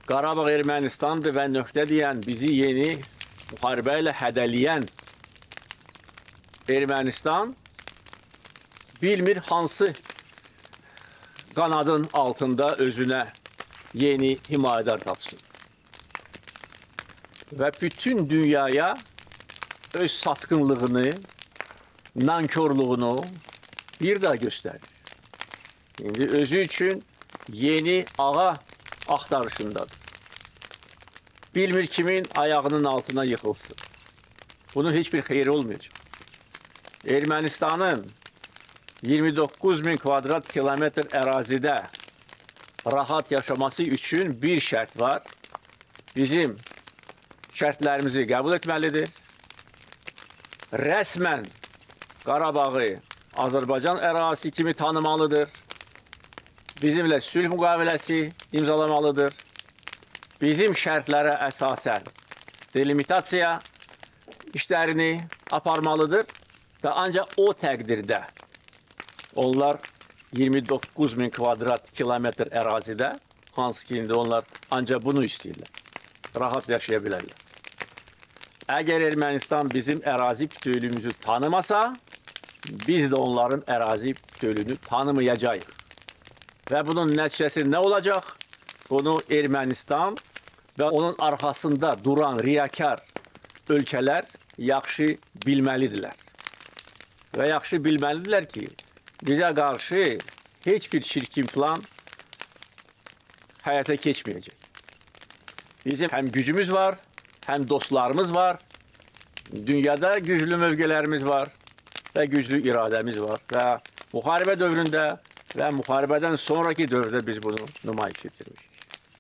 Qarabağ Ermənistandır və nöqtə deyən, bizi yeni müharibə ilə hədələyən Ermənistan bilmir hansı qanadın altında özünə yeni himayədar tapsın. Və bütün dünyaya öz satqınlığını, nankörlüğünü bir daha göstərir. İndi özü üçün yeni ağa axtarışındadır. Bilmir kimin ayağının altına yıxılsın. Bunun heç bir xeyri olmayacaq. Ermənistanın 29 bin kvadrat kilometr ərazidə rahat yaşaması üçün bir şərt var. Bizim şərtlərimizi qəbul etməlidir. Rəsmən Qarabağı Azərbaycan ərazisi kimi tanımalıdır. Bizimlə sülh müqaviləsi imzalamalıdır. Bizim şərtlərə əsasən delimitasiya işlərini aparmalıdır və ancaq o təqdirdə onlar 29 bin kvadrat kilometr ərazidə, hansı ki, indi onlar ancaq bunu istəyirlər, rahat yaşaya bilərlər. Əgər Ermənistan bizim ərazi bütövlüyümüzü tanımasa, biz də onların ərazi bütövlüyünü tanımayacağıq. Və bunun nəticəsi nə olacaq? Bunu Ermənistan və onun arxasında duran riyakar ölkələr yaxşı bilməlidirlər. Və yaxşı bilməlidirlər ki, bizə qarşı heç bir çirkin plan həyata keçməyəcək. Bizim həm gücümüz var, həm dostlarımız var, dünyada güclü mövqelərimiz var və güclü iradəmiz var. Və müharibə dövründə və müharibədən sonraki dövrdə biz bunu nümayiş etdirmişik.